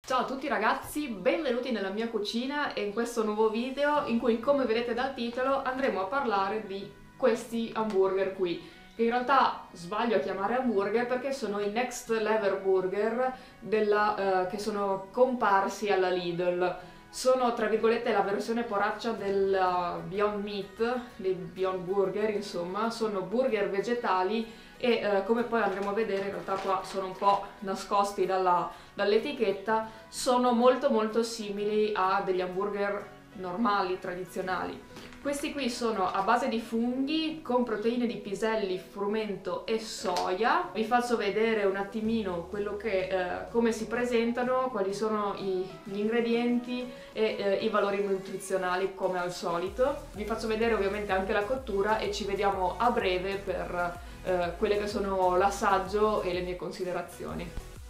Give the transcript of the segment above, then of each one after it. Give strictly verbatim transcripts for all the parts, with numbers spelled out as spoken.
Ciao a tutti ragazzi, benvenuti nella mia cucina e in questo nuovo video in cui, come vedete dal titolo, andremo a parlare di questi hamburger qui, che in realtà sbaglio a chiamare hamburger perché sono i Next Level Burger della, eh, che sono comparsi alla Lidl. Sono tra virgolette la versione poraccia del uh, Beyond Meat, dei Beyond Burger, insomma, sono burger vegetali e eh, come poi andremo a vedere, in realtà qua sono un po' nascosti dalla, dall'etichetta, sono molto molto simili a degli hamburger normali, tradizionali. Questi qui sono a base di funghi con proteine di piselli, frumento e soia. Vi faccio vedere un attimino quello che, eh, come si presentano, quali sono i, gli ingredienti e eh, i valori nutrizionali come al solito. Vi faccio vedere ovviamente anche la cottura e ci vediamo a breve per eh, quelle che sono l'assaggio e le mie considerazioni.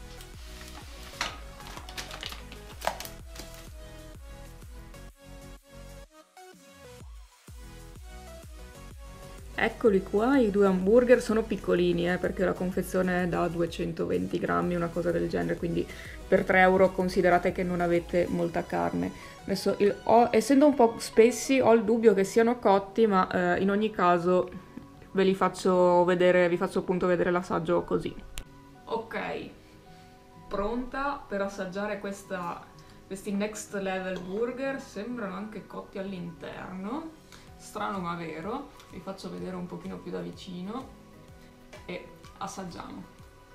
Eccoli qua, i due hamburger sono piccolini, eh, perché la confezione è da duecentoventi grammi, una cosa del genere, quindi per tre euro considerate che non avete molta carne. Adesso, il, ho, essendo un po' spessi, ho il dubbio che siano cotti, ma eh, in ogni caso ve li faccio vedere, vi faccio appunto vedere l'assaggio così. Ok, pronta per assaggiare questa, questi Next Level Burger, sembrano anche cotti all'interno. Strano ma vero, vi faccio vedere un pochino più da vicino e assaggiamo.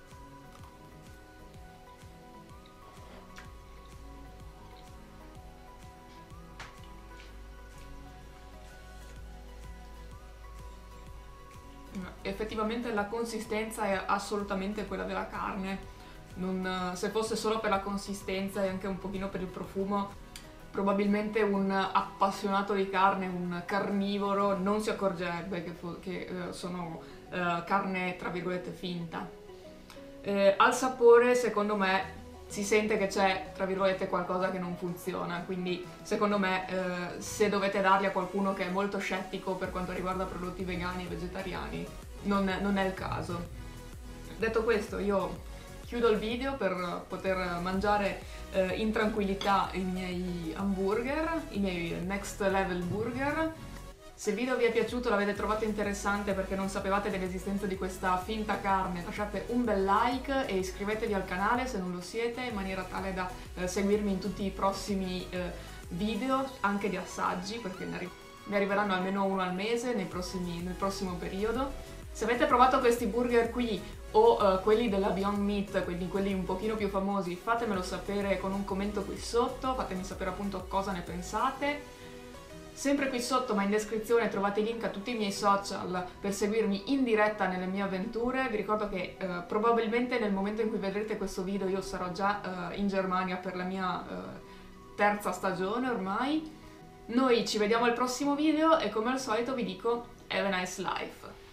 Effettivamente la consistenza è assolutamente quella della carne. Non, se fosse solo per la consistenza e anche un pochino per il profumo, probabilmente un appassionato di carne, un carnivoro, non si accorgerebbe che, che uh, sono uh, carne tra virgolette finta. Eh, al sapore, secondo me, si sente che c'è tra virgolette qualcosa che non funziona, quindi secondo me eh, se dovete darli a qualcuno che è molto scettico per quanto riguarda prodotti vegani e vegetariani, non è, non è il caso. Detto questo, io chiudo il video per poter mangiare eh, in tranquillità i miei hamburger, i miei Next Level Burger. Se il video vi è piaciuto, l'avete trovato interessante perché non sapevate dell'esistenza di questa finta carne, lasciate un bel like e iscrivetevi al canale se non lo siete, in maniera tale da eh, seguirmi in tutti i prossimi eh, video, anche di assaggi, perché ne, arri ne arriveranno almeno uno al mese nei prossimi, nel prossimo periodo. Se avete provato questi burger qui o uh, quelli della Beyond Meat, quindi quelli un pochino più famosi, fatemelo sapere con un commento qui sotto, fatemi sapere appunto cosa ne pensate. Sempre qui sotto, ma in descrizione, trovate i link a tutti i miei social per seguirmi in diretta nelle mie avventure. Vi ricordo che uh, probabilmente nel momento in cui vedrete questo video io sarò già uh, in Germania per la mia uh, terza stagione ormai. Noi ci vediamo al prossimo video e come al solito vi dico have a nice life!